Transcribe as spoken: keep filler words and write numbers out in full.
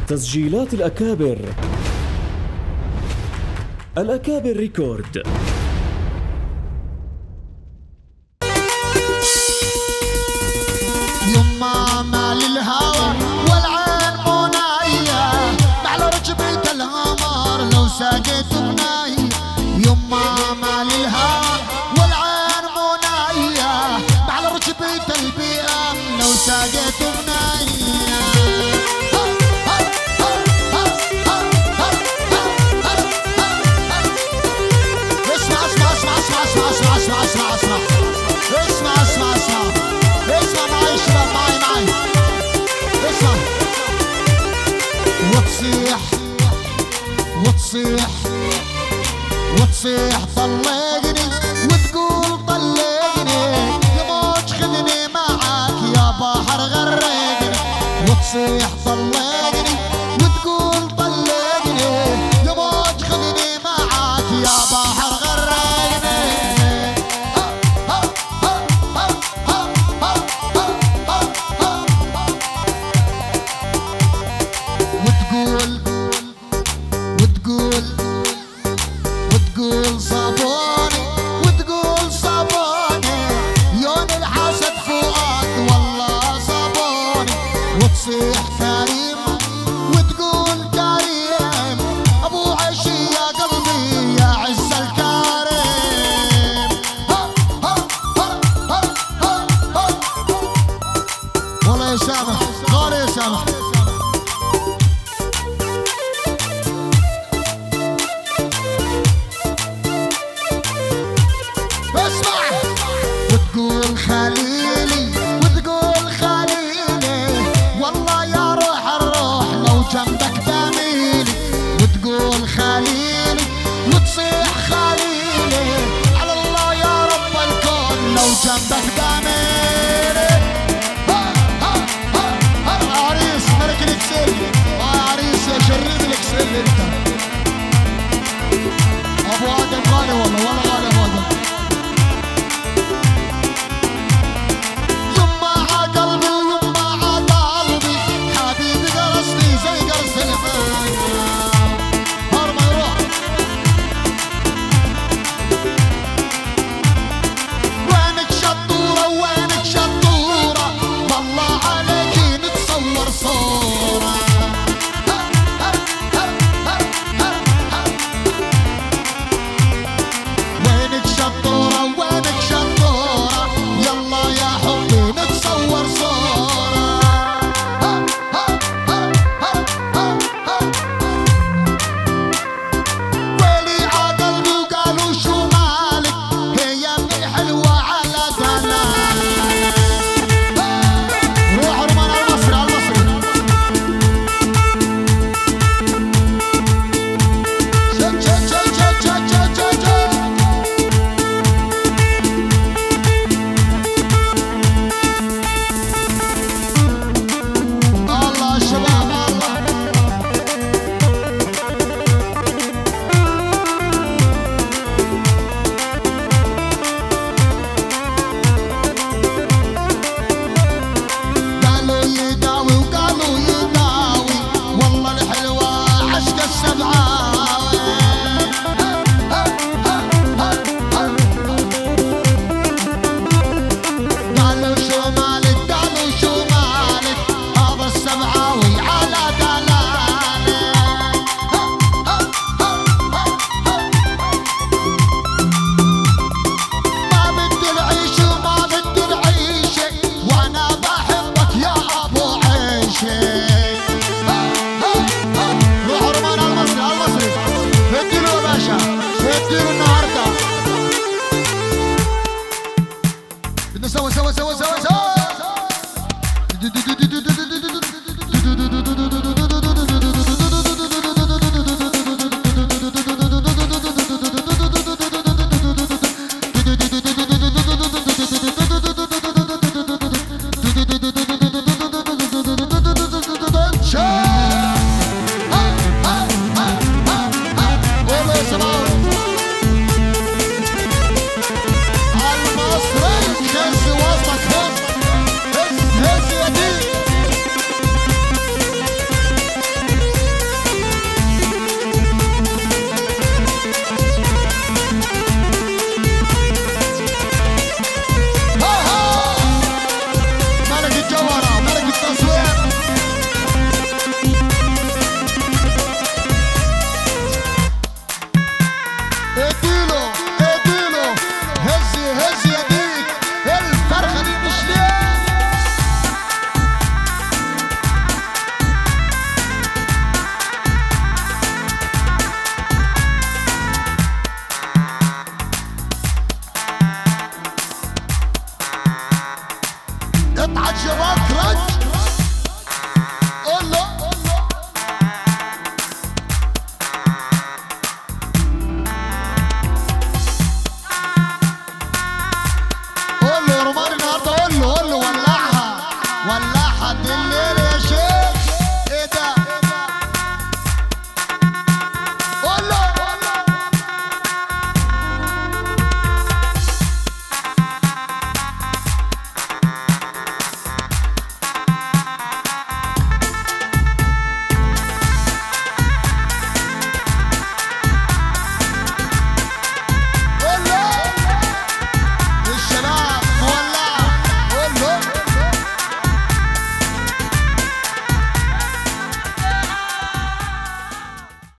تسجيلات الأكابر. الأكابر ريكورد. يما مال الهوى والعين مناية على رجبة القمر لو ساقت مناية. يما مال الهوى والعين مناية على رجبة البيئة لو ساقت مناية. اسمع اسمع اسمع اسمع اسمع اسمع اسمع اسمع اسمع اسمع اسمع اسمع معي شباب معي معي اسمع. وتصيح وتصيح وتصيح طلقني وتقول طلقني يا موج خذني معاك يا بحر غرقني. وتصيح طلقني وتقول طلقني يا موج خذني معاك يا بحر غرقني. وتقول وتقول وتقول صابوني وتقول صابوني يون الحسد فؤاد والله صابوني. وتصيح كريم وتقول كريم ابو عشي يا قلبي يا عز الكريم. والله يا سامح غالي يا سامح.